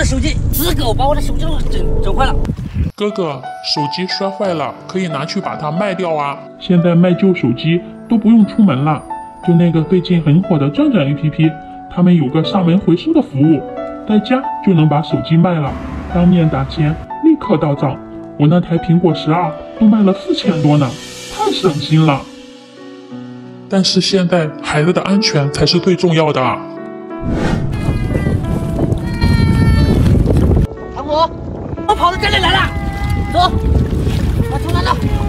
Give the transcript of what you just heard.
手机，死狗把我的手机整坏了。 哥哥，手机摔坏了，可以拿去把它卖掉啊。现在卖旧手机都不用出门了，就那个最近很火的转转 APP， 他们有个上门回收的服务，在家就能把手机卖了，当面打钱，立刻到账。我那台苹果12都卖了4000多呢，太省心了。但是现在孩子的安全才是最重要的。 唐果，我跑到这里来了，走，我出来了。